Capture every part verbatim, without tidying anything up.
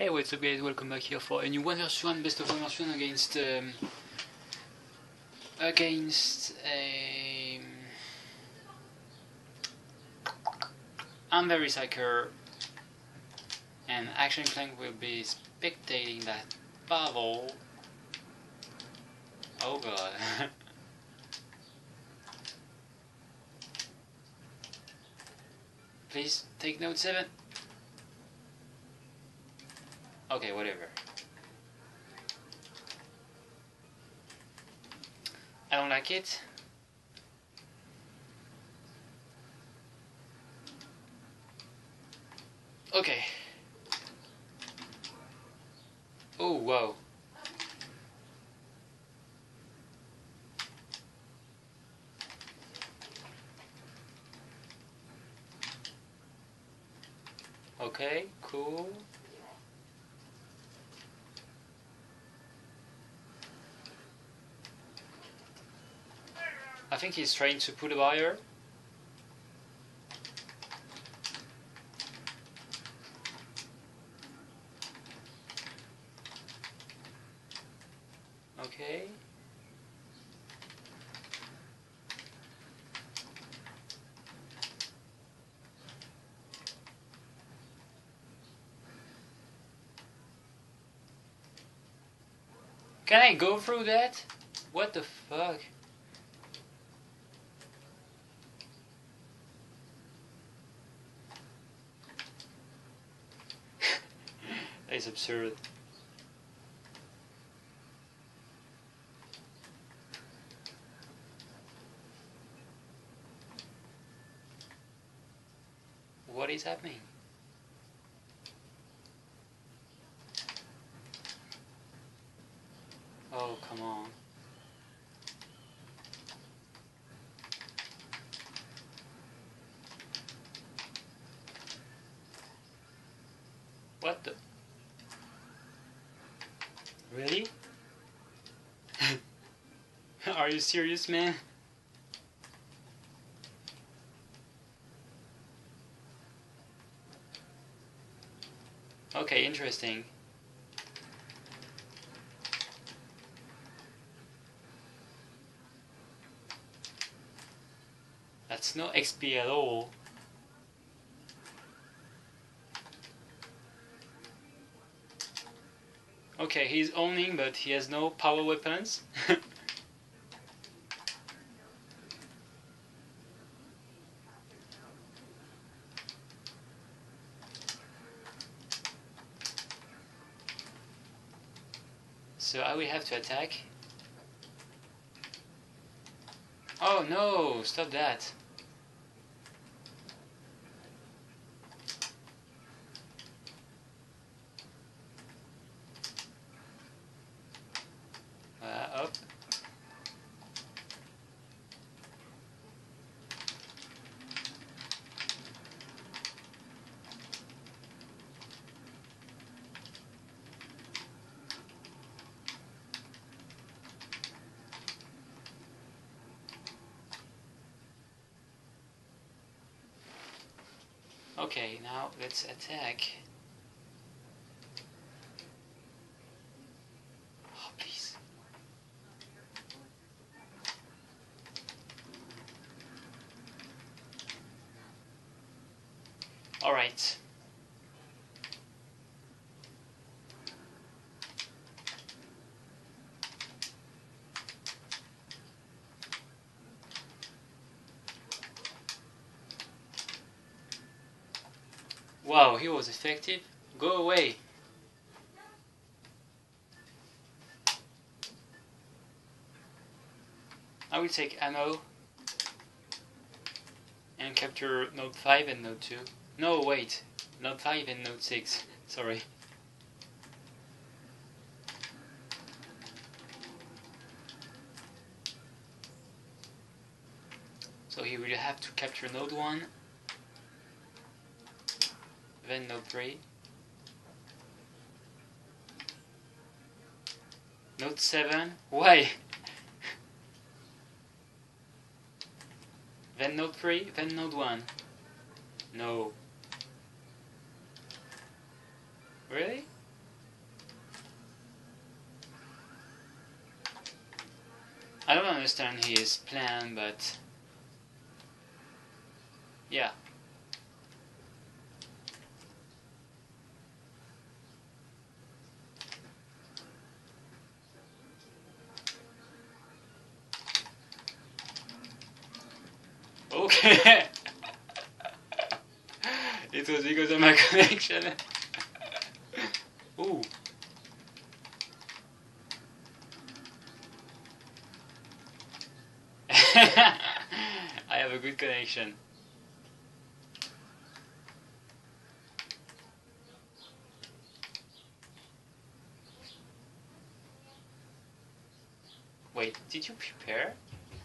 Hey, what's up guys, welcome back here for a new one versus one best of one versus one against um, against um, Amber Recycler, and Action Clank will be spectating that battle. Oh god. Please take note seven. Okay, whatever. I don't like it. Okay. Oh, wow. Okay, cool. I think he's trying to put a barrier. Okay. Can I go through that? What the fuck? That is absurd. What is happening? Oh, come on. What the? Really? Are you serious, man? Okay, interesting. That's no X P at all. Okay, he's owning, but he has no power weapons. So I will have to attack. Oh no, stop that. Uh, up. Okay, now let's attack. Oh, please. Alright. Wow, he was effective. Go away. I will take ammo and capture node five and node two. No, wait. Node five and node six. Sorry. So he will have to capture node one, then node three, node seven. Why? Then node three, then node one. No. Really? understand his plan, but yeah. Okay. It was because of my connection. Ooh. I have a good connection. Wait, did you prepare?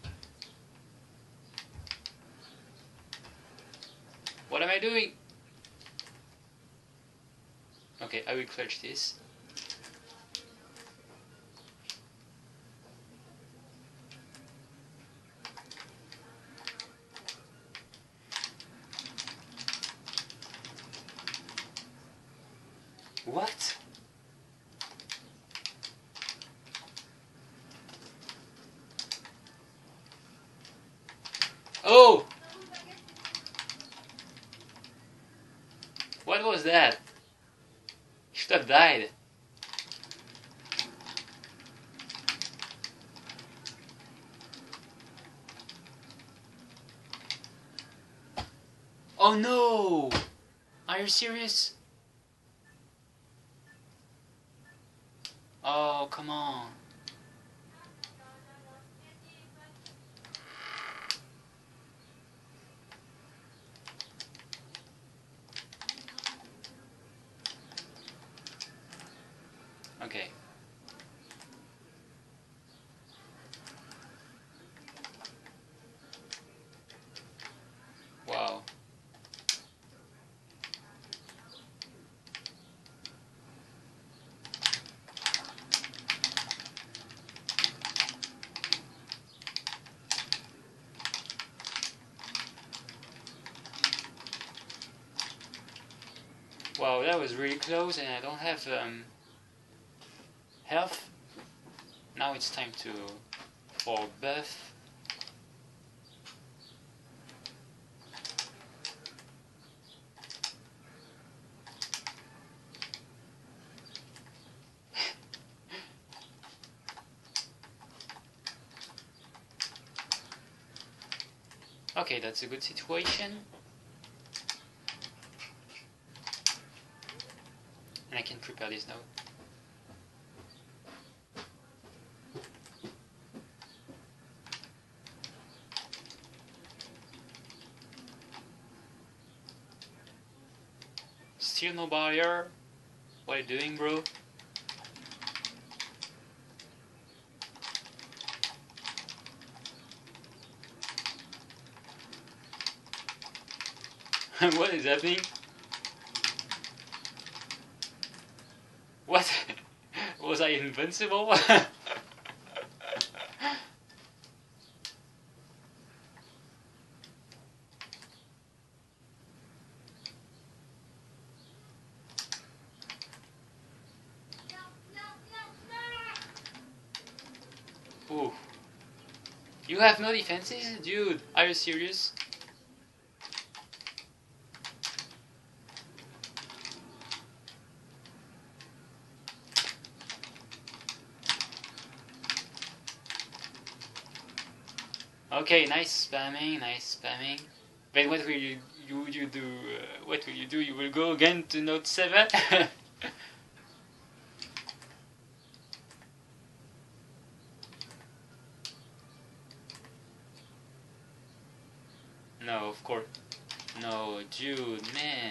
What am I doing? Okay, I will clutch this. What? Oh! What was that? He should have died. Oh no! Are you serious? Oh, come on. Okay. Wow. Wow, that was really close, and I don't have um, health. Now it's time to for buff. Okay, that's a good situation. And I can prepare this now. Still no barrier? What are you doing, bro? What is happening? What? Was I invincible? Ooh. You have no defenses? Dude, are you serious? Okay, nice spamming, nice spamming. But what will you you you do? Uh, what will you do? You will go again to Note seven? No, of course. No, dude, man.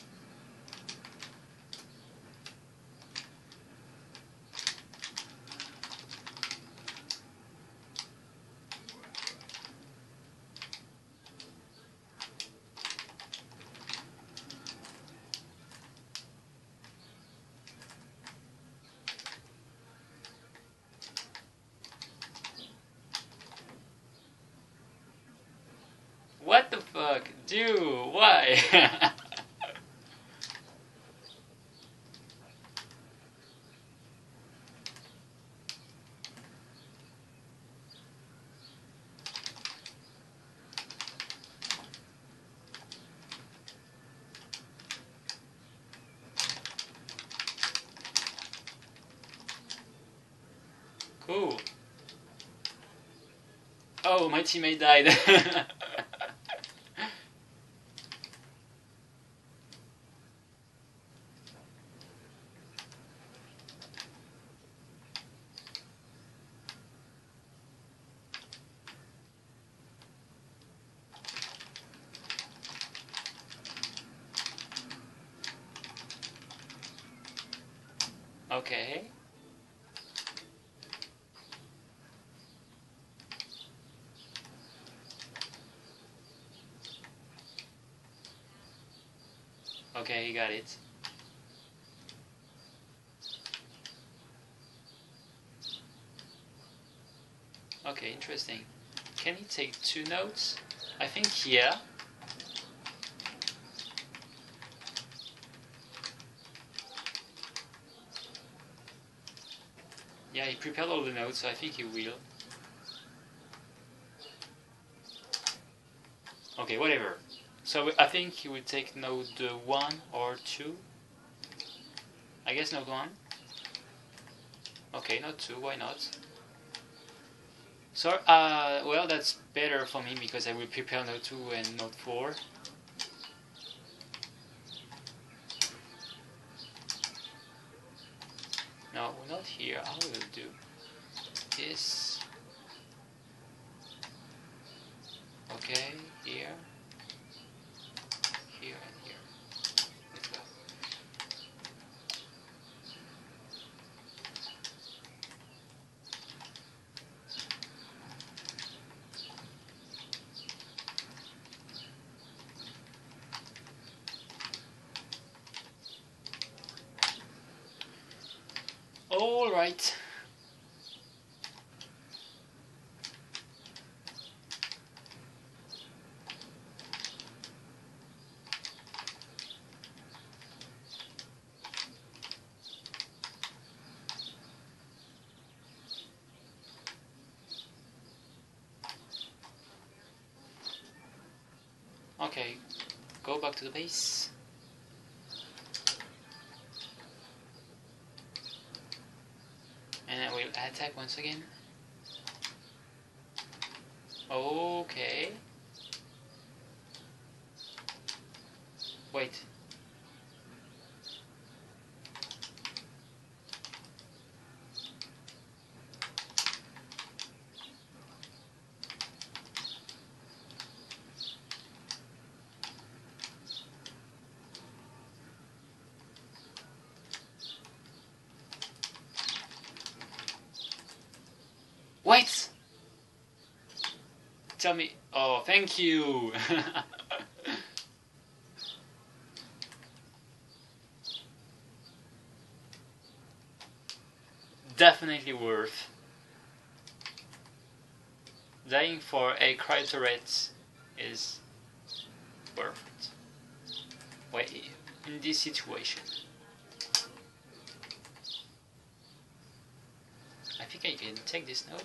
What the fuck? Dude, why? no, my teammate died. Okay. Okay, he got it. Okay, interesting. Can he take two notes? I think yeah. Yeah, he prepared all the notes, so I think he will. Okay, whatever. So I think he will take node one or two. I guess node one. Okay, node two, why not? So, uh, well, that's better for me because I will prepare node two and node four. No, not here. I will do this. Okay, here, here, and here. Let's go. All right. Okay, go back to the base. And I will attack once again. Okay. Wait. Wait! Tell me. Oh, thank you! Definitely worth. Dying for a cryo turret is worth it. Wait, in this situation. I think I can take this node.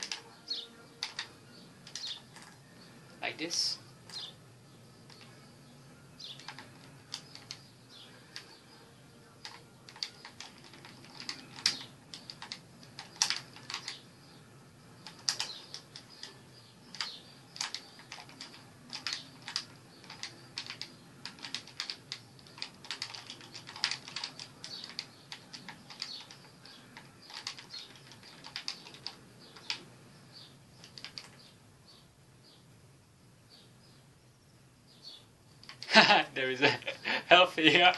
Like this. There is a health here.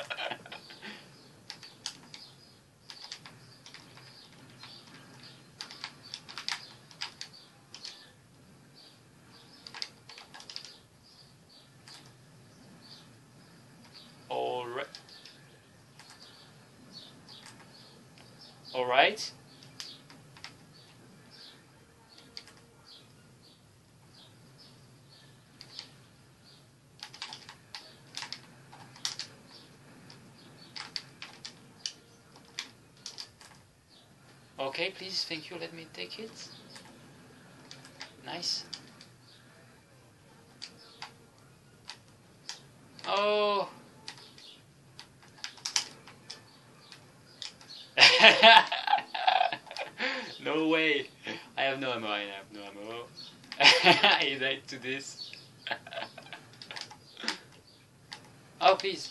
All right. All right. Okay, please, thank you, let me take it. Nice. Oh! No way! I have no ammo, I have no ammo. I died to this. Oh, please.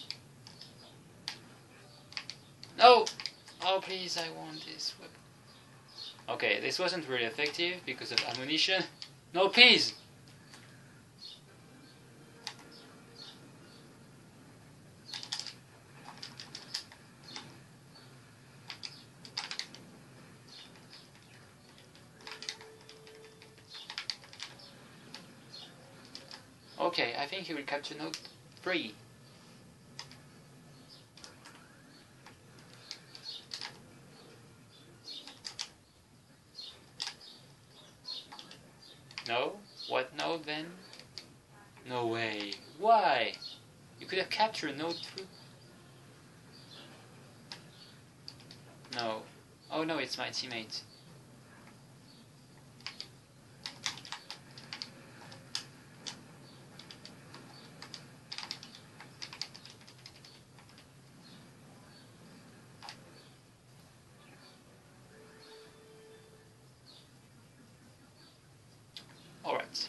No! Oh, please, I want this weapon. Okay, this wasn't really effective because of ammunition. No, please! Okay, I think he will capture note three. No? What note then? No way. Why? You could have captured note three. No. Oh no, it's my teammate. Alright.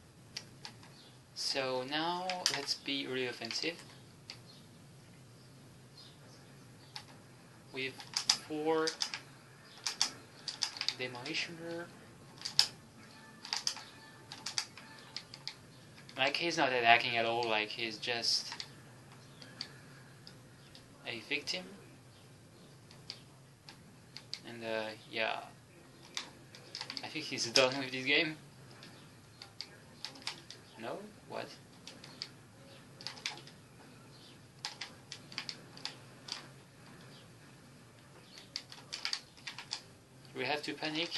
So now let's be really offensive. With four demolitioner. Like, he's not attacking at all, like he's just a victim. And uh, yeah, I think he's done with this game. No? What? We have to panic.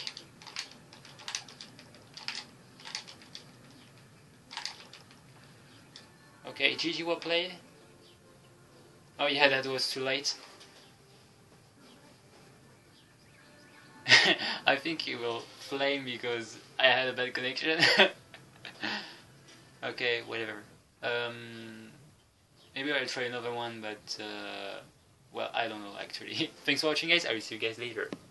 Okay, G G, well played. Oh yeah, that was too late. I think he will flame because I had a bad connection. Okay, whatever. Um, maybe I'll try another one, but uh, well, I don't know actually. Thanks for watching, guys. I will see you guys later.